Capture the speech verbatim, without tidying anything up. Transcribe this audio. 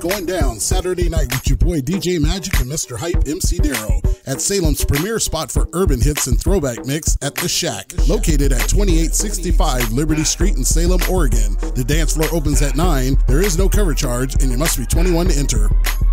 going down Saturday night with your boy D J Magic and Mister Hype M C Darrow at Salem's premier spot for urban hits and throwback mix at The Shack, located at twenty-eight sixty-five Liberty Street in Salem, Oregon. The dance floor opens at nine. There is no cover charge, and you must be twenty-one to enter.